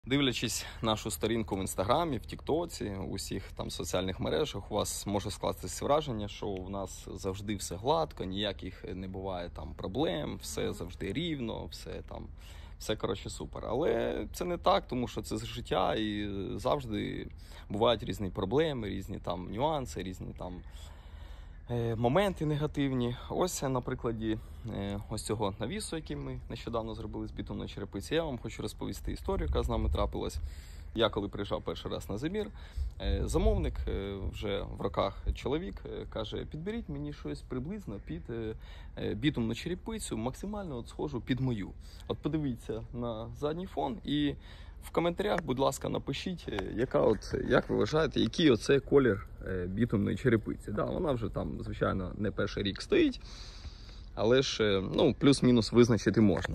Дивлячись нашу сторінку в Інстаграмі, в Тіктоці, у всіх там соціальних мережах, у вас може скластися враження, що у нас завжди все гладко, ніяких не буває там проблем, все завжди рівно, все коротше супер. Але це не так, тому що це життя і завжди бувають різні проблеми, різні там нюанси, різні там моменти негативні. Ось на прикладі ось цього навісу, який ми нещодавно зробили з бітумної черепиці, я вам хочу розповісти історію, яка з нами трапилась. Я коли приїжджав перший раз на замір, замовник, вже в роках чоловік, каже: підберіть мені щось приблизно під бітумну черепицю, максимально от схожу під мою. От подивіться на задній фон і в коментарях, будь ласка, напишіть, як ви вважаєте, який оце колір бітумної черепиці. Да, вона вже там, звичайно, не перший рік стоїть, але ж плюс-мінус визначити можна.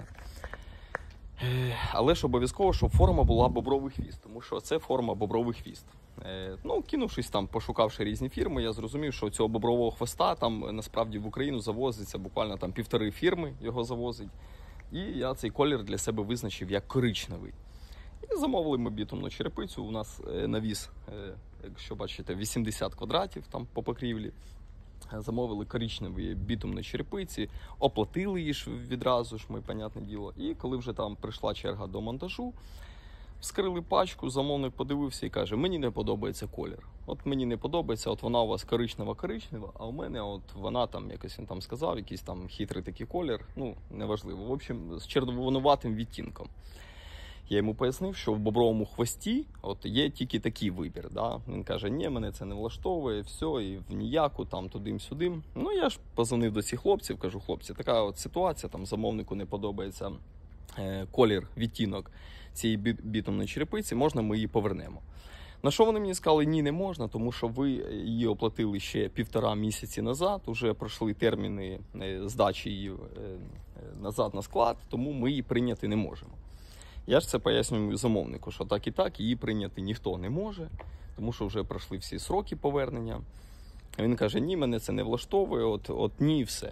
Але ж обов'язково, щоб форма була бобровий хвіст, тому що це форма бобровий хвіст. Кинувшись там, пошукавши різні фірми, я зрозумів, що цього бобрового хвоста там насправді в Україну завозиться буквально там 1,5 фірми його завозить. І я цей колір для себе визначив як коричневий. І замовили ми бітумну черепицю. У нас навіс, якщо бачите, 80 квадратів там по покрівлі. Замовили коричневі бітумні черепиці, оплатили її ж відразу ж, понятне діло. І коли вже там прийшла черга до монтажу, вскрили пачку, замовник подивився і каже: мені не подобається колір. От мені не подобається, от вона у вас коричнева, а у мене от вона там, якось він там сказав, якийсь там хитрий такий колір, неважливо. В общем, з червонуватим відтінком. Я йому пояснив, що в бобровому хвості от є тільки такий вибір. Да? Він каже: ні, мене це не влаштовує, все, і в ніяку, там, тудим-сюдим. Я ж позвонив до цих хлопців, кажу: хлопці, така от ситуація, там замовнику не подобається колір, відтінок цієї бітумної черепиці, можна ми її повернемо. На що вони мені сказали: ні, не можна, тому що ви її оплатили ще 1,5 місяці назад, уже пройшли терміни здачі її назад на склад, тому ми її прийняти не можемо. Я ж це пояснюю замовнику, що так і так, її прийняти ніхто не може, тому що вже пройшли всі сроки повернення. Він каже: ні, мене це не влаштовує, от ні і все.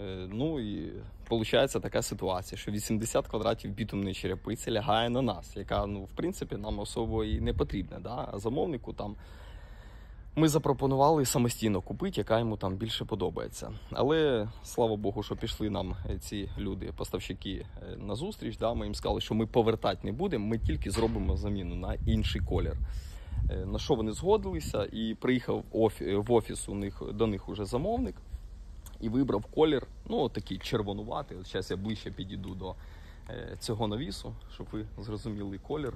І виходить така ситуація, що 80 квадратів бітумної черепиці лягає на нас, яка, в принципі, нам особо і не потрібна. Да? А замовнику там ми запропонували самостійно купити, яка йому там більше подобається. Але, слава Богу, що пішли нам ці люди, поставщики, на зустріч. Да? Ми їм сказали, що ми повертати не будемо, ми тільки зробимо заміну на інший колір. На що вони згодилися, і приїхав в офіс до них уже замовник і вибрав колір, такий червонуватий. От зараз я ближче підійду до цього навісу, щоб ви зрозуміли колір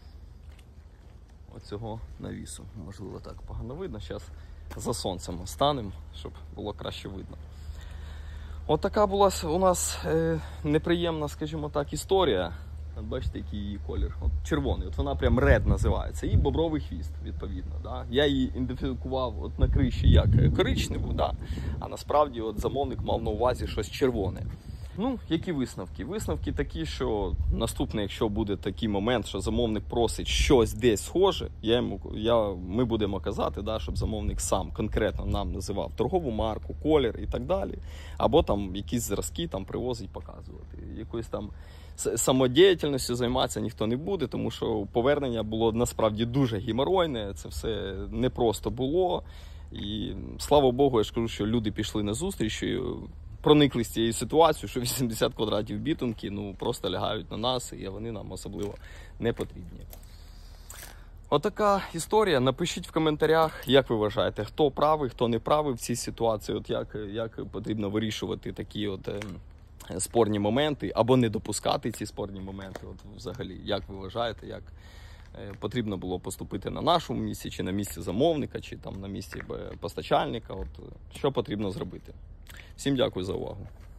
оцього навісу. Можливо, так погано видно. Зараз за сонцем станемо, щоб було краще видно. От така була у нас неприємна, скажімо так, історія. От бачите, який її колір. От червоний. От вона прям ред називається. І бобровий хвіст, відповідно. Да? Я її ідентифікував от на криші як коричневу, да? А насправді от замовник мав на увазі щось червоне. Які висновки? Висновки такі, що наступне, якщо буде такий момент, що замовник просить щось десь схоже, ми будемо казати, да, щоб замовник сам конкретно нам називав торгову марку, колір і так далі. Або там якісь зразки там привозить показувати. Якоюсь там самодіяльністю займатися ніхто не буде, тому що повернення було насправді дуже геморройне, це все непросто було. І слава Богу, я ж кажу, що люди пішли на зустріч, прониклись цією ситуацією, що 80 квадратів бітумки просто лягають на нас, і вони нам особливо не потрібні. Отака історія. Напишіть в коментарях, як ви вважаєте, хто правий, хто не правий в цій ситуації, як потрібно вирішувати такі спорні моменти, або не допускати ці спорні моменти. Взагалі, як ви вважаєте, як потрібно було поступити на нашому місці, чи на місці замовника, чи там на місці постачальника, що потрібно зробити. Всім дякую за увагу.